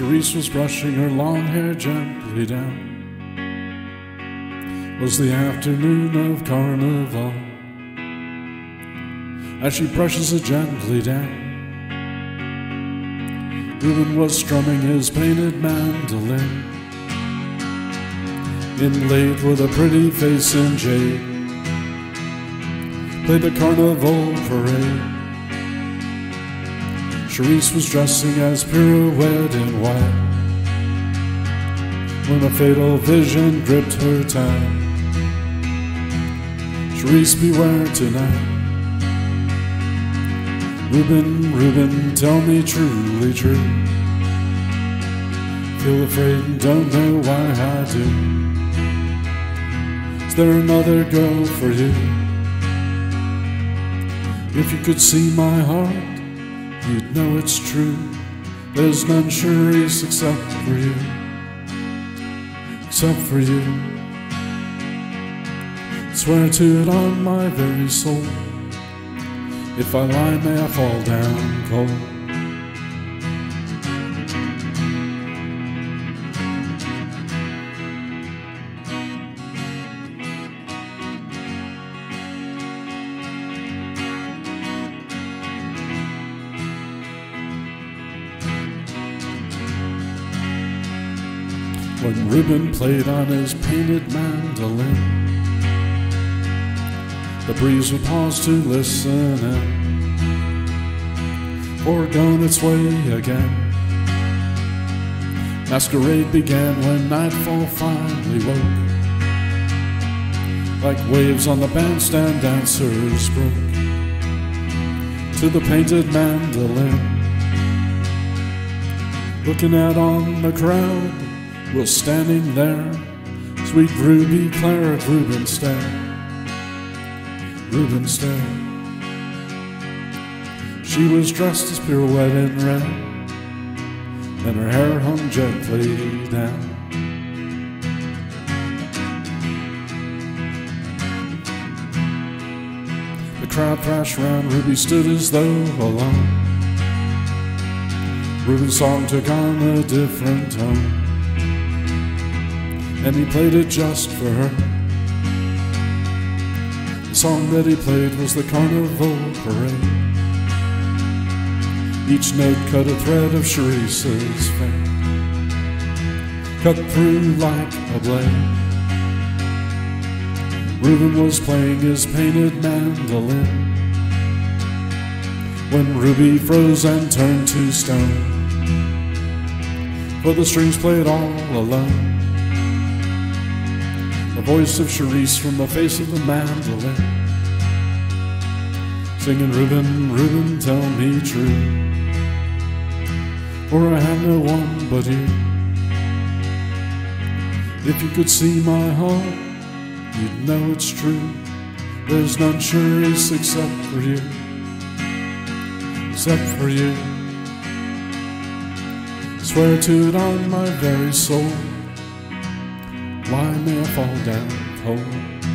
Cherise was brushing her long hair gently down. Was the afternoon of Carnival. As she brushes it gently down, Reuben was strumming his painted mandolin, inlaid with a pretty face in jade. Played the carnival parade. Cherise was dressing as pirouette in white, when a fatal vision gripped her tight. Cherise, beware tonight. Reuben, Reuben, tell me truly true. Feel afraid and don't know why I do. Is there another girl for you? If you could see my heart, you'd know it's true. There's none Cherise except for you. Except for you. Swear to it on my very soul. If I lie, may I fall down cold. When Reuben played on his painted mandolin, the breeze would pause to listen and foregone its way again. Masquerade began when nightfall finally woke. Like waves on the bandstand, dancers broke to the painted mandolin. Looking out on the crowd, while standing there, sweet Ruby Clara Rubinstein. Rubinstein. She was dressed as pirouette in red, and her hair hung gently down. The crowd thrashed round, Ruby stood as though alone. Reuben's song took on a different tone, and he played it just for her. The song that he played was the Carnival Parade. Each note cut a thread of Cherise's fate, cut through like a blade. Reuben was playing his painted mandolin when Ruby froze and turned to stone, for the strings played all alone. The voice of Cherise from the face of the mandolin, singing, Reuben, Reuben, tell me true, for I have no one but you. If you could see my heart, you'd know it's true. There's none Cherise except for you. Except for you. Swear to it on my very soul. Why may I fall down cold?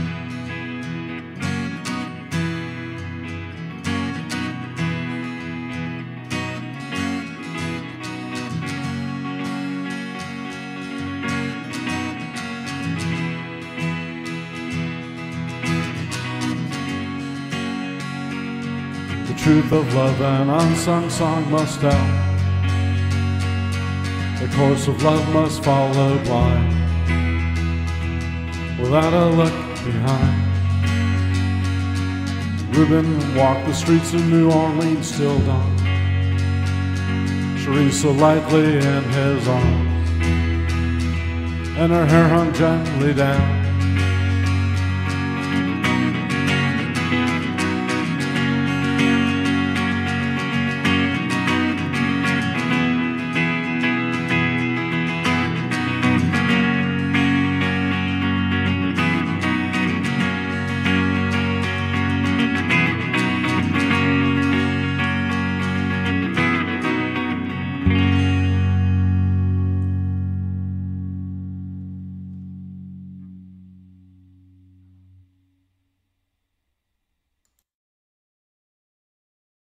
The truth of love an unsung song must tell. The course of love must follow blind, without a look behind. Reuben walked the streets of New Orleans till dawn, Cherise so lightly in his arms, and her hair hung gently down.